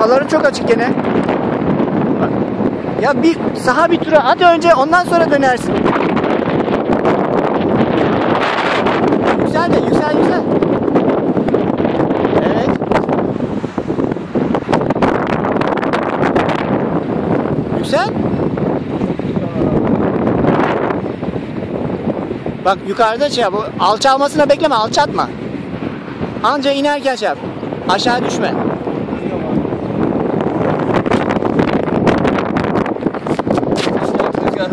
Havaların çok açık gene. Bak. Ya bir saha bir tura at önce, ondan sonra dönersin. Yüksel de, yüksel. Evet. Yüksel. Bak yukarıda şey yap. Alçalmasına bekleme, alçatma. Anca inerken şey yap. Aşağı düşme.